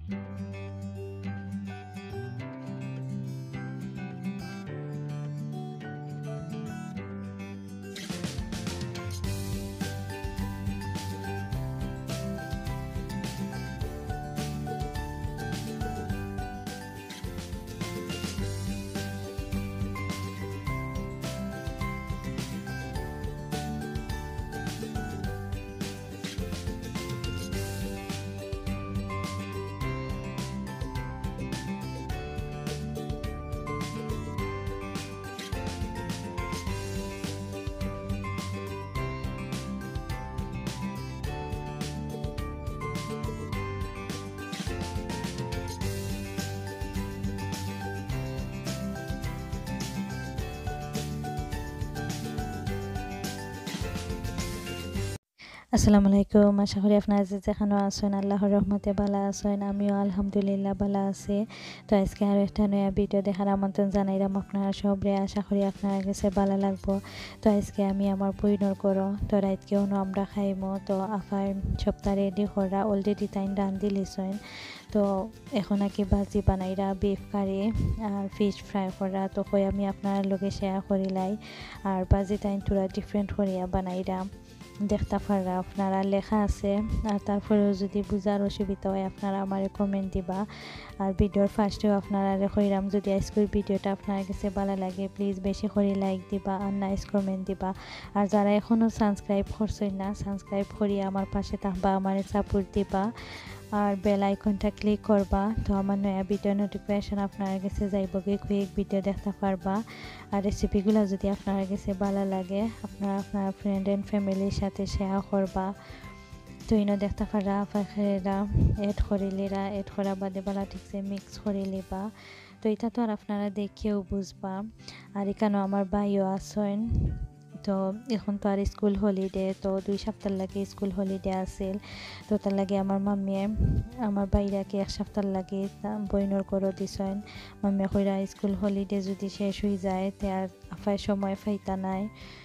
আসসালামু আলাইকুম, আশা করি আপনারা যেখানে আছেন আল্লাহর রহমতে ভালো আছেন। আমিও আলহামদুলিল্লাহ ভালো আছি। তো আজকে আর একটা নয়া ভিডিও দেখার আমন্ত্রণ জানাইলাম আপনারা সবরে। আশা করি আপনারা কাছে ভালো লাগবো। তো আজকে আমি আমার বইনর করো তো রাতকেও আমরা খাইমো। তো আফার সপ্তাহ রেডি করা অলরেডি তাই রান্ধি লিছেন। তো এখন আর কি ভাজি বানাইরা বিফ কারি আর ফিশ ফ্রাই করা তো কই আমি আপনার লগে শেয়ার করিলাই। আর ভাজি তাই তোরা ডিফারেন্ট করিয়া বানাইরা দেখতে পারা আপনারা লেখা আছে। আর তারপরেও যদি বুঝার অসুবিধা হয় আপনারা আমার কমেন্ট দিবা। আর ভিডিওর ফার্স্টেও আপনারা কইরাম যদি আজকের ভিডিওটা আপনার কাছে ভালো লাগে প্লিজ বেশি করে লাইক দিবা আর নাইস কমেন্ট দিবা। আর যারা এখনও সাবস্ক্রাইব করছেন না সাবস্ক্রাইব করিয়া আমার পাশে থাকবা, আমার সাপোর্ট দিবা আর বেল আইকনটা ক্লিক করবা। তো আমার নয়া ভিডিও নোটিফিকেশন আপনার কাছে যাইব গিয়ে কুইক ভিডিও দেখতে পারবা। আর রেসিপিগুলো যদি আপনার কাছে ভালো লাগে আপনারা আপনার ফ্রেন্ড অ্যান্ড ফ্যামিলির সাথে শেয়ার করবা। তো ইনো দেখতে পারা ফাঁকেরা এড করিলিরা এড করা বাদে বালা ঠিকছে মিক্স করে লিবা। তো এটা তো আর আপনারা দেখেও বুঝবা। আর এখানেও আমার ভাইও আসেন। তো এখন তো আর স্কুল হলিডে, তো 2 সপ্তাহ লাগে স্কুল হলিডে আসিল। তো তার লাগে আমার মাম্মিয়ে আমার বাইরাকে 1 সপ্তাহ লাগে বইনর করে দিছেন। মাম্মিয়া কইরা স্কুল হলিডে যদি শেষ হয়ে যায় তে আর আফায় সময় পাইতা নাই।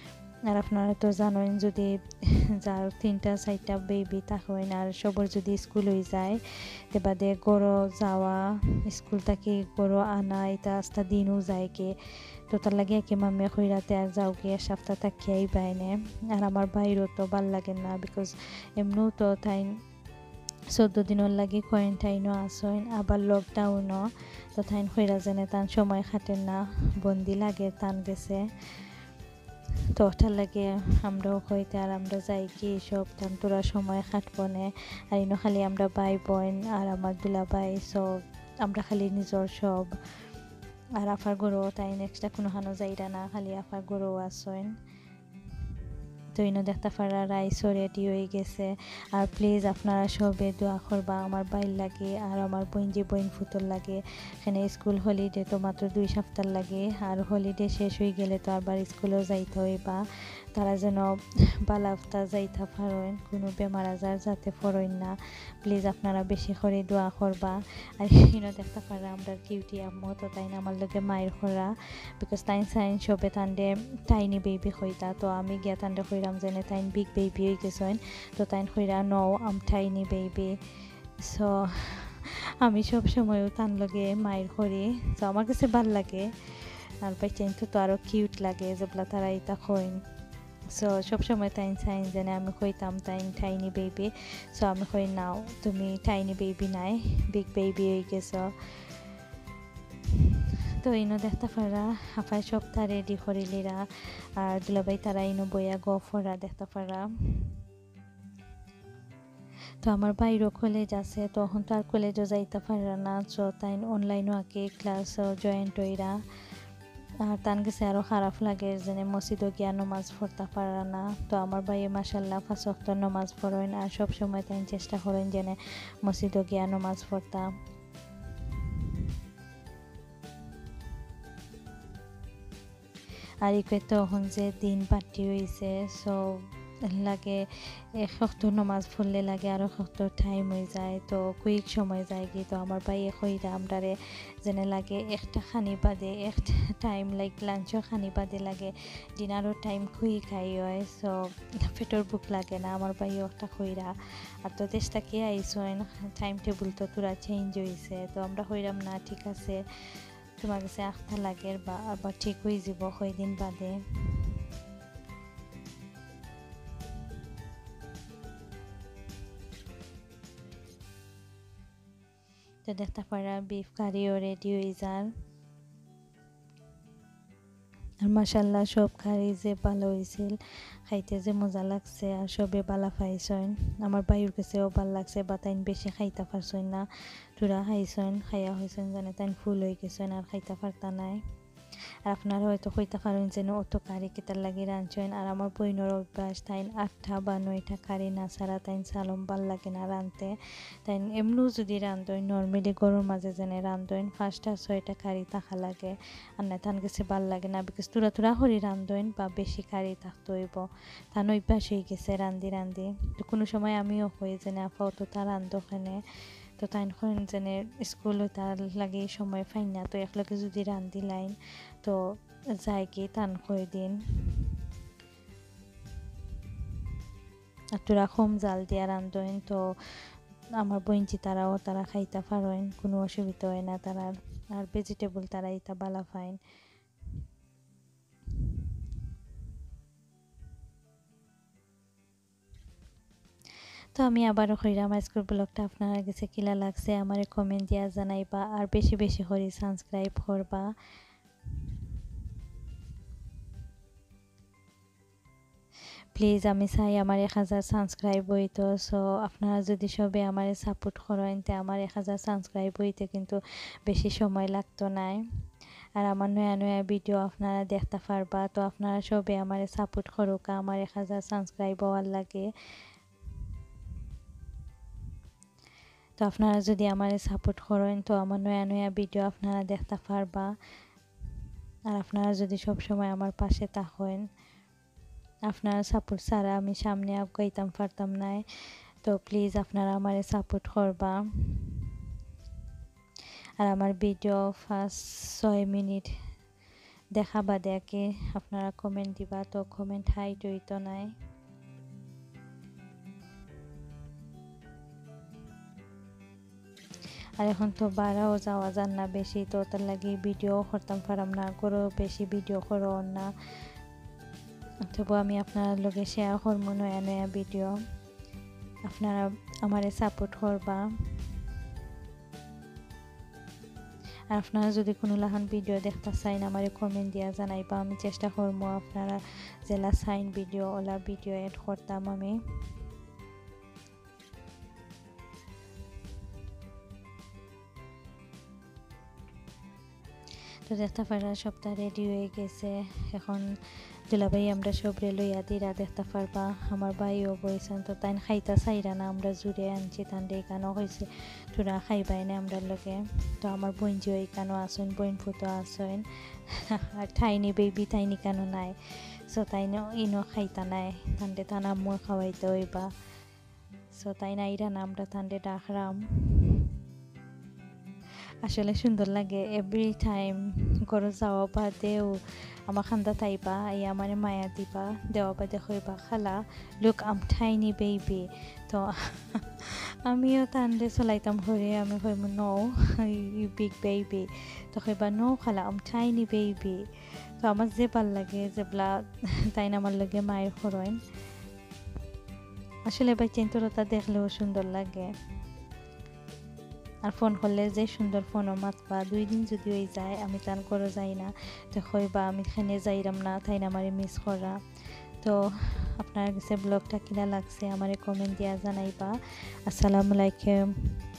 আর আপনারা তো জানেন যদি যার 3টা 4টা বেবি থাকেন আর সবার যদি স্কুল হয়ে যায় তে বাদে গড়ো যাওয়া স্কুল থেকে গড়ো আনা এটা আস্তা দিনও যায় কে। তো তার লাগে কি মাম্মি কইরাতে আর যাও কি 1 সপ্তাহ থাকিয়াই বাইনে। আর আমার বাইরেও তো ভাল লাগে না বিকজ এমনিও তো তাই 14 দিনের লাগে কোয়ারেন্টাইনও আসেন আবার লকডাউনও। তো তাই কইরা জানে তান সময় খাটেন না, বন্দি লাগে তান গেছে। তো ওটার লাগে আমরাও হইতে আর আমরা যাই কি সব তান তোরা সময় খাটবো না। আর ইনো খালি আমরা ভাই বোন আর আমার দুলা ভাই সব আমরা খালি নিজর সব। আর আফার গরুও তাই নেক্সটটা কোনো হানো যাইরা না, খালি আফার গরুও আসেন। তো ইনো দেখতে পারা রাইসও রেডি হয়ে গেছে। আর প্লিজ আপনারা সবে দোয়া করবা আমার বাইর লাগে আর আমার বোন ফুতর লাগে। এখানে স্কুল হলিডে তো মাত্র 2 সপ্তাহ লাগে আর হলিডে শেষ হয়ে গেলে তো আবার স্কুলেও যাইতে হইবা। তারা যেন বালাফতা যাইতে পারেন, কোনো বেমার আজার যাতে পড়েন না। প্লিজ আপনারা বেশি করে দোয়া করবা। আর ইনো দেখতে পারা আমরা কিউটি আম্মু তো তাই না আমার লগে মায়ের করা বিকজ তাই সাইন সবে তান্ডে টাইনি বেবি হইতা। তো আমি গিয়া তান্ডে কইরাম যেন তাইন বিগ বেবি হয়ে গেছেন। তো তাইন কইরা no I'm tiny baby. So আমি সব সময়ও তান লগে মায়ের করি। তো আমার কাছে ভাল লাগে আর বাচ্চাইন তো আরও কিউট লাগে যেগুলা তারা এটা কইন। সো সবসময় তাইন সাইন যেন আমি কইতাম তাইন টাইনি বেবি। সো আমি কই নাও তুমি টাইনি বেবি নাই বিগ বেবি হয়ে গেছ। তো ইনো দেখতে পারা হাফাই সপ্তাহ রেডি করিলিরা আর দুলাভাই তারা ইনো বইয়া গফরা দেখতে পারা। তো আমার বাইরও কলেজ আছে তখন তো আর কলেজও যাইতে পারা না। তো তাই অনলাইনও আঁকে ক্লাস জয়েন্ট হইরা। আর তান গেছে আরও খারাপ লাগে যেন মসজিদও গিয়া নমাজ পড়তে পারা না। তো আমার ভাইয়ে মাসাল্লাহ 5 ওয়াক্ত নমাজ পড়েন আর সবসময় তাই চেষ্টা করেন যেন মসজিদও গিয়া নমাজ পড়তাম। আর ইকে তখন যে দিন পার্টি হয়েছে সব লাগে শক্ত নমাজ পড়লে লাগে আরও শক্ত টাইম হয়ে যায় তো কুইক সময় যায় কি তো আমার ভাই হইরা আমরারে যেনে লাগে একটা খানি বাদে একটা টাইম লাইক লাঞ্চও খানি বাদে লাগে ডিনারও টাইম খুই খাই হয় সো পেটর বুক লাগে না আমার ভাইও একটা হইরা আর তো দেশটা কে আইসেন টাইম টেবিল তো তোরা চেঞ্জ হয়েছে তো আমরা হইরাম না ঠিক আছে তোমার কাছে আখটা লাগে বা আবার ঠিক হয়ে যাব কয়দিন বাদে তো দেখতে পারা বিফ কারিও রেডি হয়ে যান আর মাশাল্লাহ সব কারি যে ভালো হয়েছিল খাইতে যে মজা লাগছে আর সবে বালা খাইছেন আমার বাইর কাছেও ভাল লাগছে বা তাইন বেশি খাইতে পারছেন না তোরা খাইছেন খাইয়া হয়েছেন জানে তাইন ফুল হয়ে গেছেন আর খাইতে পারতা নাই আর আপনারা হয়তো কইতে পারেন যেন অত কারি কেতার লাগি রাঁধছেন আর আমার বইনের অভ্যাস তাইন 8টা বা 9টা কারি না ছাড়া তাইন সালম ভাল লাগে না রাঁধতে তাইন এমনিও যদি রাঁধেন নর্মালি গরুর মাঝে যেনে রাঁধেন 5টা 6টা কারি থাকা লাগে আর না তান কাছে ভাল লাগে না বিকজ তুরা তুরা হরি রাঁধেন বা বেশি কারি থাকতে হইব তান অভ্যাস হয়ে গেছে রাঁধি রাঁধি তো কোনো সময় আমিও হয়ে যেনে আপাও তো তা রাঁধোখানে তো তাই যেনে স্কুলে তার লাগে সময় ফাইন না তো একলগে যদি রান্ধি লাইন তো যাই কি টান করে দিন আর তোরা কম জাল দিয়া রান্ধেন তো আমার বইনজি তারা খাইতে পারেন কোনো অসুবিধা হয় না তারা আর ভেজিটেবল তারা এটা বালা ফাইন তো আমি আবারও কইরাম আজকের ব্লগটা আপনার কাছে কিলা লাগছে আমার কমেন্ট দিয়া জানাইবা আর বেশি বেশি করে সাবস্ক্রাইব করবা প্লিজ আমি চাই আমার 1000 সাবস্ক্রাইব হইতো সো আপনারা যদি সবে আমার সাপোর্ট করেন তে আমার 1000 সাবস্ক্রাইব হইতে কিন্তু বেশি সময় লাগতো নাই আর আমার নয়া নয়া ভিডিও আপনারা দেখতে পারবা তো আপনারা সবে আমার সাপোর্ট করুক আমার 1000 সাবস্ক্রাইব হওয়ার লাগে তো আপনারা যদি আমার সাপোর্ট করেন তো আমার নয়া নয়া ভিডিও আপনারা দেখতে পারবা আর আপনারা যদি সব সময় আমার পাশে থাকেন আপনারা সাপোর্ট ছাড়া আমি সামনে আগাইতাম পারতাম না তো প্লিজ আপনারা আমার সাপোর্ট করবা আর আমার ভিডিও ফার্স্ট 6 মিনিট দেখা বাদে কি আপনারা কমেন্ট দিবা তো কমেন্ট হাইট হইতো নাই আর এখন তো বাড়াও যাওয়া যান না বেশি তো তার লাগে ভিডিও করতাম পারাম না করো বেশি ভিডিও করো না তবু আমি আপনার লগে শেয়ার করবো নয়া নয়া ভিডিও আপনারা আমারে সাপোর্ট করবা আর আপনারা যদি কোনো লাহান ভিডিও দেখতে চাইন আমারে কমেন্ট দিয়া জানাইবা আমি চেষ্টা করবো আপনারা জেলা সাইন ভিডিও ওলা ভিডিও এড করতাম আমি তো দেখতে পারা সপ্তাহ রেডি হয়ে গেছে এখন দুলাভাই আমরা সবরে লইয়া দিরা দেখতে পারবা আমার ভাইও বইছেন তো তাই খাইতা চাইরা না আমরা জুড়ে আনছি তান এখানেও হয়েছে তোরা খাইবাই না আমরা লোকে তো আমার বোনজিও এখানেও আসেন বোন ফুটো আসেন আর ঠাইনি বেবি ঠাইনি কেন নাই সো তাই ইনো খাইতা নাই তান্ডে তান আম্মু খাওয়াইতে হইবা সো তাই না ইরা না আমরা তান্ডে ডাকরাম আসলে সুন্দর লাগে এভরি টাইম ঘরে যাওয়া বাদেও আমার খান্দা তাইবা এই আমার মায়া দিবা দেওয়া বাদে হইবা খালা লুক আম ঠাইনি বেবি তো আমিও তান্ডে চলাইতাম হরে আমি হইম নো ইউ বিগ বেবি তো হইবা নো খালা আম ঠাইনি বেবি তো আমার যে ভাল লাগে যেবলা তাই না আমার লগে মায়ের হরইন আসলে বাই চিন্তরতা দেখলেও সুন্দর লাগে আর ফোন করলে যে সুন্দর ফোনও মাতবা 2 দিন যদি হয়ে যায় আমি তান করে যাই না তো হইবা আমি খানে যাইরাম না তাই না আমারে মিস করা তো আপনার কাছে ব্লগটা কিনা লাগছে আমারে কমেন্ট দিয়া জানাইবা আসসালামু আলাইকুম।